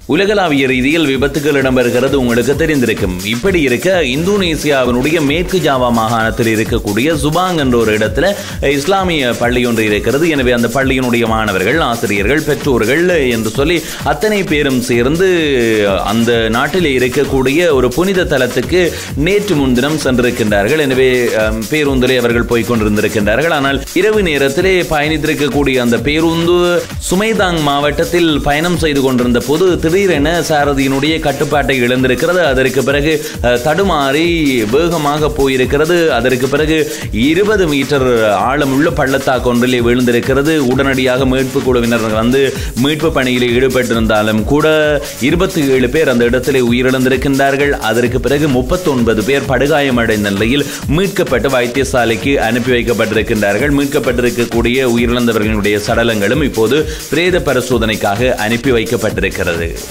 உலகளாவிய ரீதியில் விபத்துகள் இடம்பெறுகிறது உங்களுக்கு தெரிந்திருக்கும். இப்படி இருக்க இந்தோனேசியாவினுடைய மேற்கு ஜாவா மாகாணத்தில் இருக்கக்கூடிய சுபாங் என்ற ஒரு இடத்துல இஸ்லாமிய பள்ளி ஒன்று இருக்கிறது. எனவே அந்த பள்ளியினுடைய மாணவர்கள், ஆசிரியர்கள், பெற்றோர்கள் என்று சொல்லி அத்தனை பேரும் சேர்ந்து அந்த நாட்டிலே இருக்கக்கூடிய ஒரு புனித தலத்துக்கு நேற்று முன்தினம் சென்றிருக்கின்றார்கள். எனவே பேருந்திலே அவர்கள் போய்கொண்டிருந்திருக்கின்றார்கள். ஆனால் இரவு நேரத்திலே பயணித்திருக்கக்கூடிய அந்த பேருந்து சுமைதாங் மாவட்டத்தில் பயணம் செய்து கொண்டிருந்த போது திடீரென சாரதியினுடைய கட்டுப்பாட்டை இழந்திருக்கிறது. அதற்கு பிறகு தடுமாறி வேகமாக போயிருக்கிறது. அதற்கு பிறகு 20 மீட்டர் ஆழமுள்ள பள்ளத்தாக்கு ஒன்றிலே விழுந்திருக்கிறது. உடனடியாக மீட்பு குழுவினர் வந்து மீட்பு பணியில் ஈடுபட்டிருந்தாலும் கூட 27 பேர் அந்த இடத்திலே உயிரிழந்திருக்கின்றார்கள். அதற்கு பிறகு 39 பேர் படுகாயமடைந்த நிலையில் மீட்கப்பட்டு வைத்தியசாலைக்கு அனுப்பி வைக்கப்பட்டிருக்கின்றார்கள். மீட்கப்பட்டிருக்கக்கூடிய உயிரிழந்தவர்களுடைய சடலங்களும் இப்போது பிரேத பரிசோதனைக்காக அனுப்பி வைக்கப்பட்டிருக்கிறது.